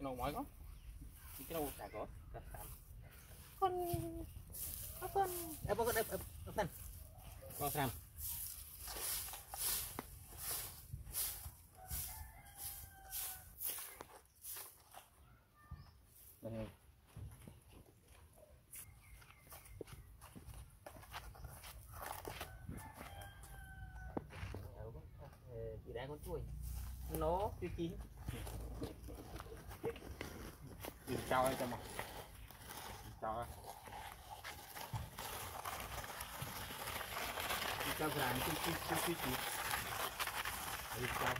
nấu mỏi có cái nấu chả có con con em có con thân con làm đây chị đang con chuối nó chưa chín đi cho ai cho mà cho đi cho làm cái đi cho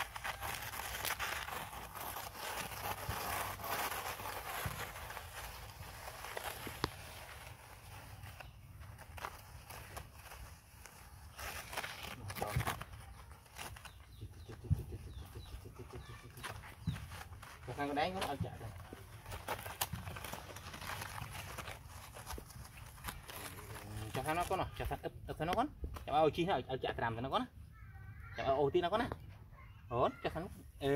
con đánh nó ở chợ này cho nó có nó cho nó nó con cho bao chi ở chợ làm cho nó có nó cho bao tí nó có nè hốt cho nó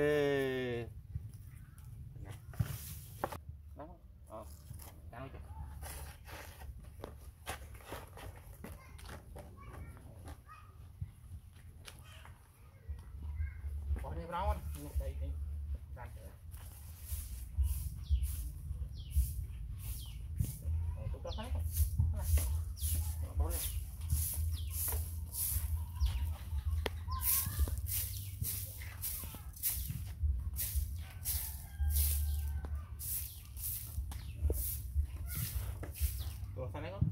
đó cao chưa có đi đâu đây đây cho thấy bó lên tuh sana kok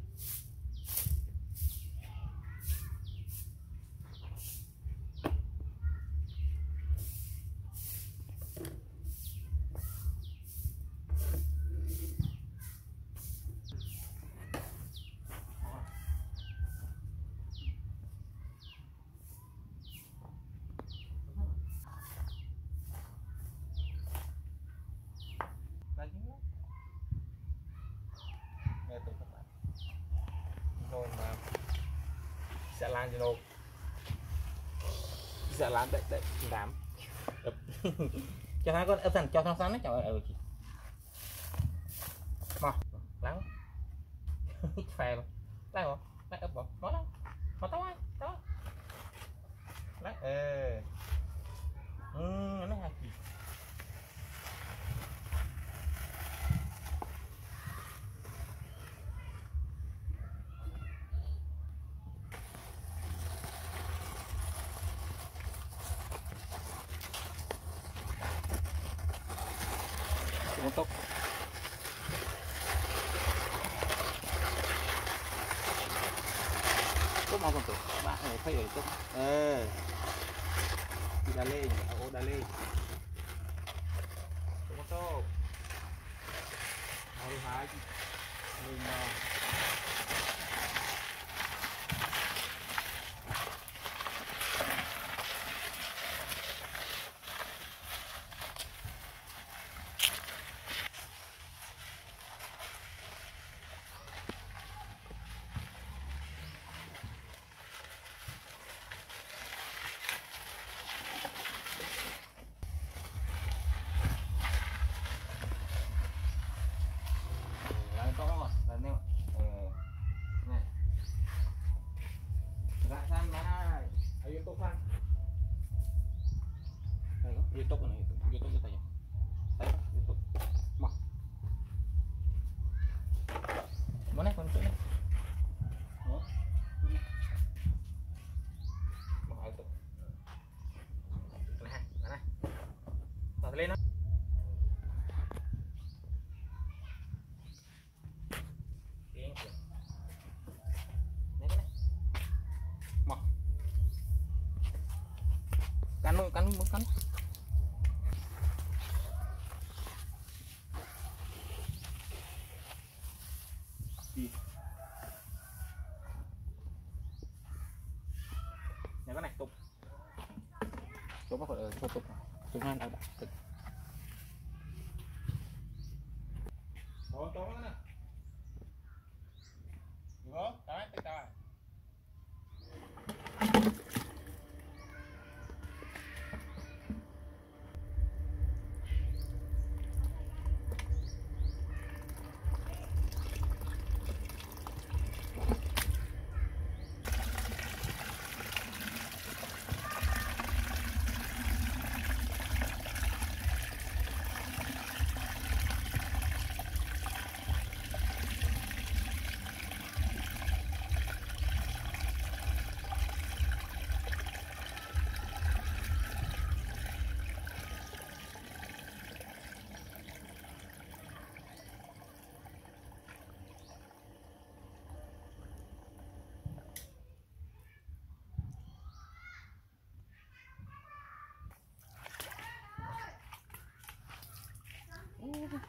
sẽ làm gì đâu sẽ làm đấy làm cho hai con ấp thành cho thằng sáng đấy trời ơi mà lắng phè luôn đây rồi đây ấp vào nó đâu mà tao ai đó đấy nó hay gì untuk có mau con tụi bạn này thấy ở chỗ đi đà lê ô đà lê con tô hai hai mình YouTube này YouTube cái này đấy YouTube mà món này con chỗ này đó mà hai tục này này vào lên nó cắn muốn cắn nhà cái này tục tục có phải tục ngang đặt tục đó đó nè được không đấy tay tay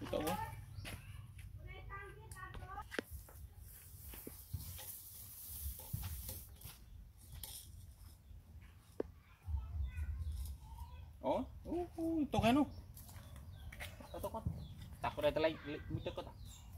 Tốt quá. Ủa, tốt hết luôn. Tốt quá. Tập vào đây ta lấy mũi tức có tập.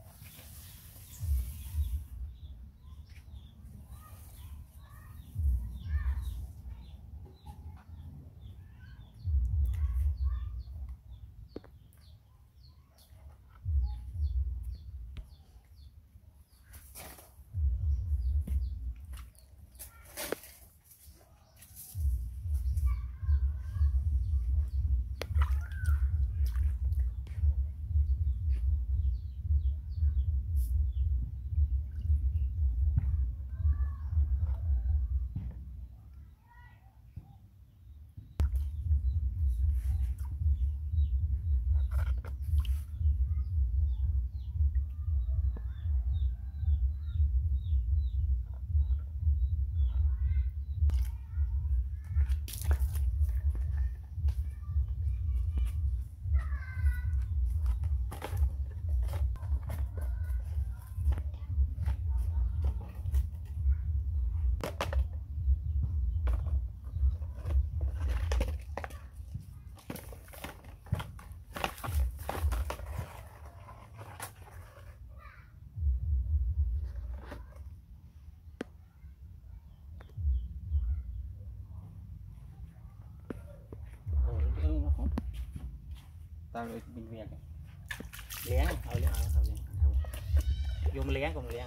Tao được bình việt lén thôi lén vô lén còn lén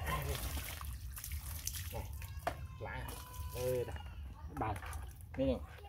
lại bà đây rồi.